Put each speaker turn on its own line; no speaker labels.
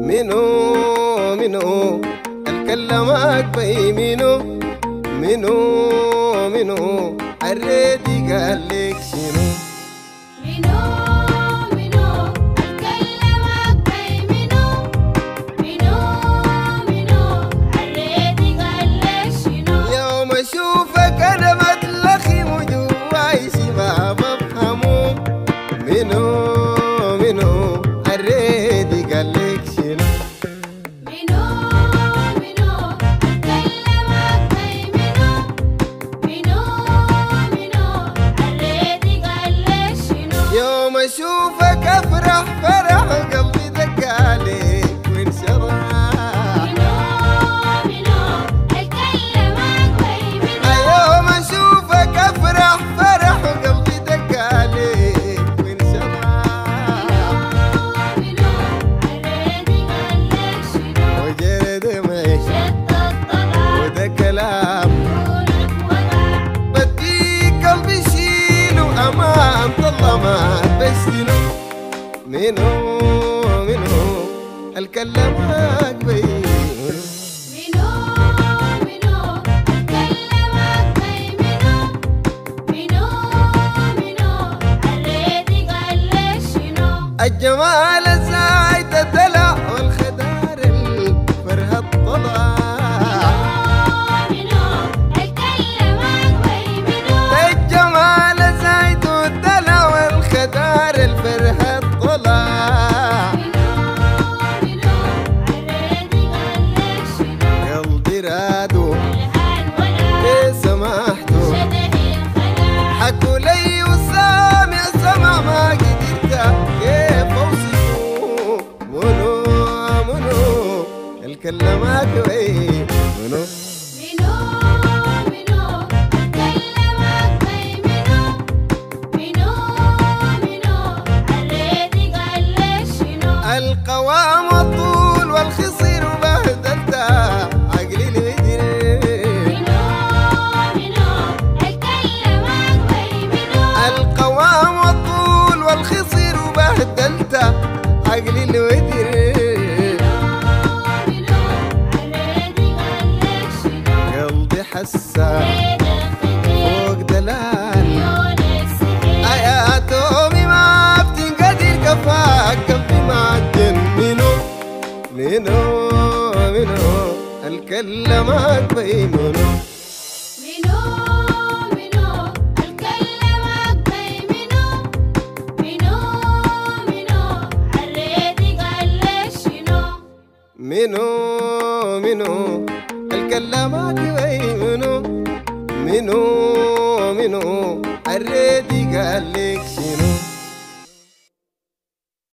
منو منو الكلمات بي منو منو منو الريدي قال لك شنو
منو منو الكلمات بي منو منو منو الريدي قال لك شنو
يوم اشوفك انا بتلخم جواي شي ما بفهمه منو منو الريدي قال لك شنو
منو منو الكلمات بي منو منو منو الريدي قال لك شنو
يوم اشوفك افرح فرح قلبي دق عليك وانشرح
منو منو الكلمات بي منو
يوم اشوفك افرح فرح قلبي دق عليك وانشرح
منو الريدي قال لك شنو
وجرى دمعي
شد الطلع
وده كلام
قولك وقع
بديك قلبي شيله امان طلع ما بشتنو منو منو الكلمات بينو
منو منو الكلمات بي منو منو منو الريدي قال لك شنو
الجمال الزايد الدلع والخدار الفرهة الطلع
منو الكلمات بي منو
الجمال الزايد الدلع والخدار الفرهة الطلع
منو الريدي قال لك شنو
قلبي رادو
الهان ولا
ليه سمحتو
شده الخلاع
حكوا لي وسامع سمع ما قدرت كيف اوصفه منو منو الكلمات وي منو
منو منو الكلمات بي منو منو منو الريدي قال لك شنو
القوام والطول والخصير وبهدلتها عقلي الهجر
منو منو الكلمات بي منو
القوام والطول والخصير وبهدلتها عقلي الودر
منو الريدي قال لك شنو
قلبي حسا
زيد الخدير
فوق دلال
عيونك سحر
آياتهم ما بتنقدر كفاك قلبي معجن منو منو منو الكلمات بي منو
منو منو الكلمات بي منو منو منو الريدي قال لك شنو
منو منو الكلمات بي منو منو منو الريدي قال لك شنو